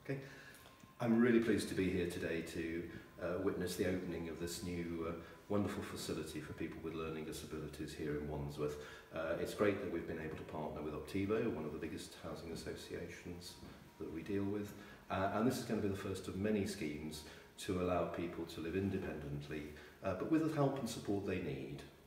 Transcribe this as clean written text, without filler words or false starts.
Okay. I'm really pleased to be here today to witness the opening of this new wonderful facility for people with learning disabilities here in Wandsworth. It's great that we've been able to partner with Optivo, one of the biggest housing associations that we deal with, and this is going to be the first of many schemes to allow people to live independently, but with the help and support they need.